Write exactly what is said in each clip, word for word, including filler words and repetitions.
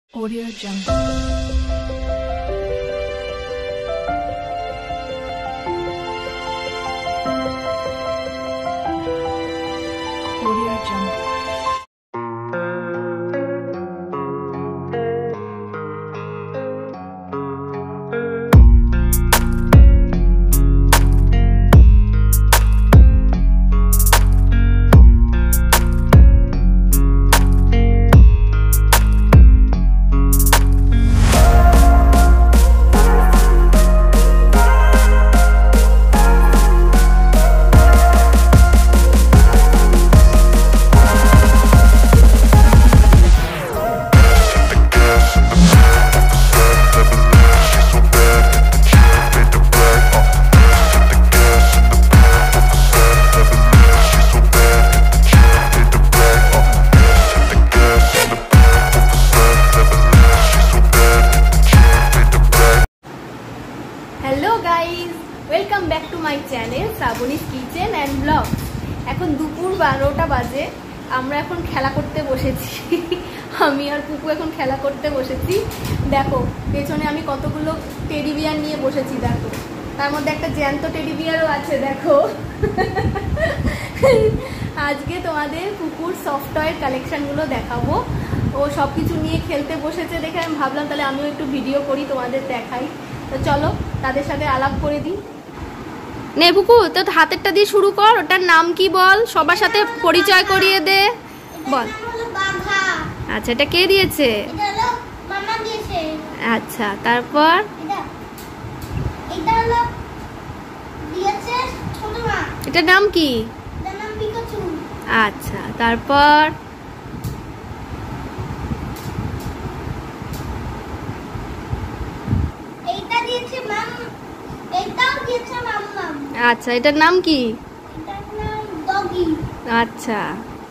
Audio Jungle. Audio Jungle. Hello guys, welcome back to my channel Shrabani's Kitchen and Vlogs. এখন দুপুর বারোটা বাজে, আমরা এখন খেলা করতে বসেছি। আমি আর পুকু এখন খেলা করতে বসেছি। দেখো পেছনে আমি কতগুলো টেডি বিয়ার নিয়ে বসেছি, দেখো তার মধ্যে একটা জ্যান্ত টেডি বিয়ারও আছে। দেখো আজকে তোমাদের পুকুর সফট টয়ের কালেকশনগুলো দেখাবো। ও সব কিছু নিয়ে খেলতে বসেছে দেখে আমি ভাবলাম তাহলে আমিও একটু ভিডিও করি, তোমাদের দেখাই। তো চলো তাদের সাথে আলাপ করে দিই। নে পুকু, তো হাতেরটা দিয়ে শুরু কর। ওটার নাম কি বল, সবার সাথে পরিচয় করিয়ে দে, বল। আচ্ছা, এটা কে দিয়েছে? আচ্ছা, তারপর এটার নাম কি? আচ্ছা, তারপর আচ্ছা, এটার নাম কি? আচ্ছা,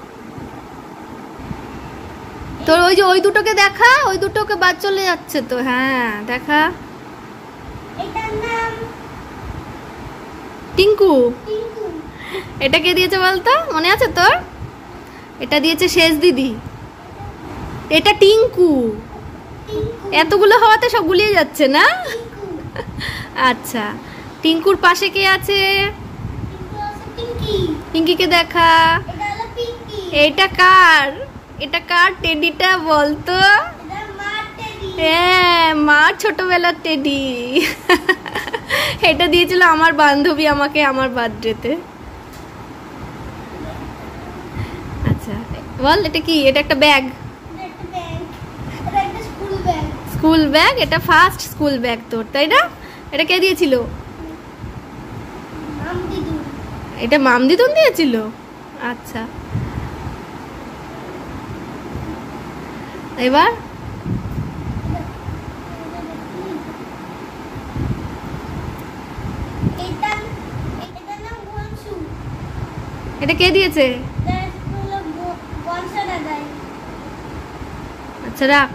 তোর ওই যে ওই দুটোকে দেখা, ওই দুটোকে বাদ চলে যাচ্ছে তো। হ্যাঁ দেখা, টিঙ্কু। এটা কে দিয়েছে বলতো, মনে আছে তোর? এটা দিয়েছে শেষ দিদি। এটা টিঙ্কু। এতগুলো হওয়াতে সব গুলিয়ে যাচ্ছে না। আচ্ছা, টিঙ্কুর পাশে কে আছে? পিঙ্কিকে দেখা। এটা কার? এটা কার টেডিটা বলতো? হ্যাঁ, মার ছোটবেলার টেডি। এটা দিয়েছিল আমার বান্ধবী আমাকে আমার বার্থডেতে। আচ্ছা বল, এটা কি? এটা একটা ব্যাগ, স্কুল ব্যাগ। এটা ফার্স্ট স্কুল ব্যাগ তোর, তাই না? এটা কে দিয়েছিল? এটা মাম দিদুন দিয়েছিল। আচ্ছা, এবার এটা কে দিয়েছে? আচ্ছা রাখ।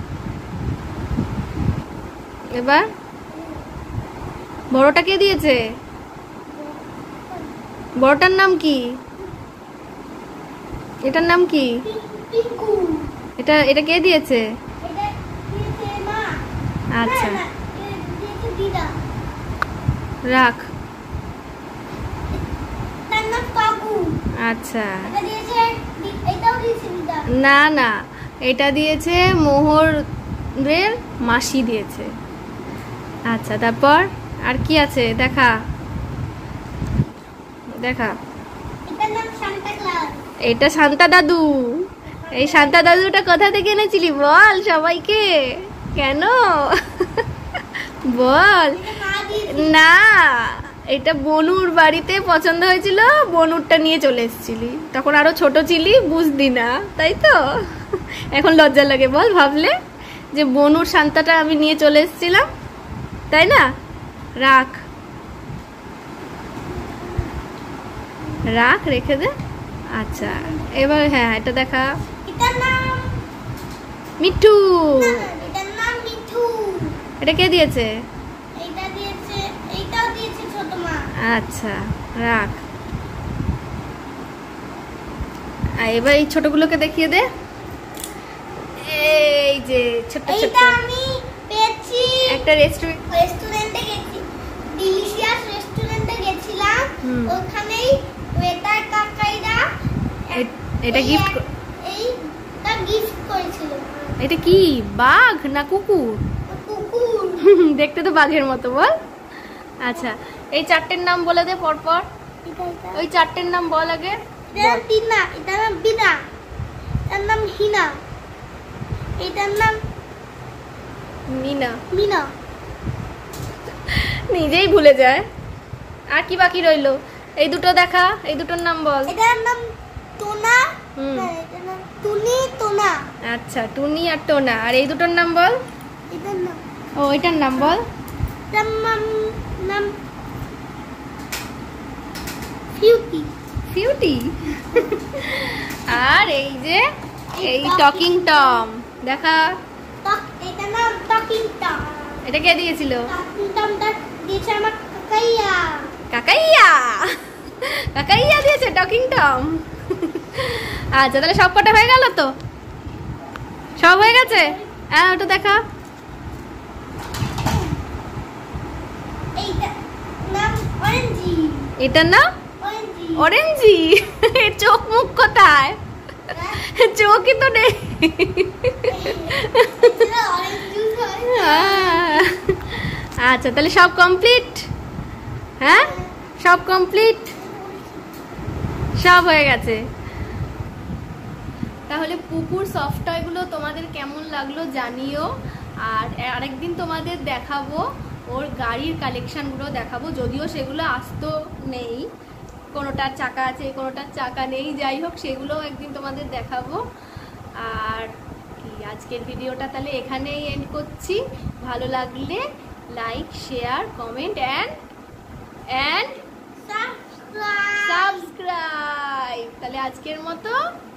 এবার বড়টা কে দিয়েছে? বড়টার নাম কি? এটার নাম কি? এটা এটা কে দিয়েছে? আচ্ছা রাখ। আচ্ছা, না না, এটা দিয়েছে মোহরের মাসি দিয়েছে। আচ্ছা, তারপর আর কি আছে দেখা দেখা। এটা শান্তা দাদু। এই শান্তা দাদুটা কোথা থেকে এনেছিলি বল সবাইকে? কেন বল না? এটা বনুর বাড়িতে পছন্দ হয়েছিল, বনুরটা নিয়ে চলে এসেছিলি, তখন আরো ছোট ছিলি, বুঝলি না তাই তো। এখন লজ্জা লাগে বল ভাবলে যে বনুর শান্তাটা আমি নিয়ে চলে এসেছিলাম, তাই না? রাখ রাখ, রেখে দে। আচ্ছা, এবার হ্যাঁ এটা দেখা। মিঠু। এটা কে দিয়েছে? আচ্ছা রাখ। এবার এই ছোটগুলোকে দেখিয়ে দে। এই যে ছোট ছোট এইটা আমি পেয়েছি একটা রেস্টুরেন্ট রেস্টুরেন্টে গেছি, ডিলিশিয়াস রেস্টুরেন্টে গেছিলাম। ওখানেই ওয়েটার কাকাইরা এটা গিফট এইটা গিফট করেছিল। এটা কি বাঘ না কুকুর? কুকুর। দেখতে তো বাঘের মতো বল। আচ্ছা এই চারটের নাম বলে দে পরপর। ওই চারটের নাম বল আগে। এটার টিনা, এটার নাম বিনা, এটার নাম হিনা, এটার নাম মিনা। মিনা। নিজেই ভুলে যায়। আর কি বাকি রইলো? এই দুটো দেখা, এই দুটোর নাম বল। এটার নাম টোনা, হুম এটার নাম টুনি টোনা। আচ্ছা টুনি আর টোনা। আর এই দুটোর নাম বল। এটার নাম ও এটার নাম বল। এটার নাম নাম ফিউটি। ফিউটি। আর এই যে এই টকিং টম দেখা। এটার নাম টকিং টম। এটা কে দিয়েছিল? টকিং টমটা দিয়েছে আমার কাকাইয়া। কাকাইয়া কাকাইয়া দিয়েছে টকিং টম। আচ্ছা তাহলে সব কটা হয়ে গেল তো? সব হয়ে গেছে? হ্যাঁ ওটা দেখা। এইটা নাম অরেঞ্জি। এটার নাম অরেঞ্জি। অরেঞ্জি। চোখ মুখ কোথায়? চোখই তো নেই। এটা অরেঞ্জ জুস হয়। আচ্ছা তাহলে সব কমপ্লিট? হ্যাঁ সব কমপ্লিট, সব হয়ে গেছে। তাহলে পুকুর সফট টয়গুলো তোমাদের কেমন লাগলো জানিও। আর আরেকদিন তোমাদের দেখাবো ওর গাড়ির কালেকশনগুলো দেখাবো, যদিও সেগুলো আসতো নেই, কোনোটার চাকা আছে কোনোটার চাকা নেই, যাই হোক সেগুলো একদিন তোমাদের দেখাবো। আর কি আজকের ভিডিওটা তাহলে এখানেই এন্ড করছি। ভালো লাগলে like share comment and and subscribe. Subscribe. তাহলে আজকের মতো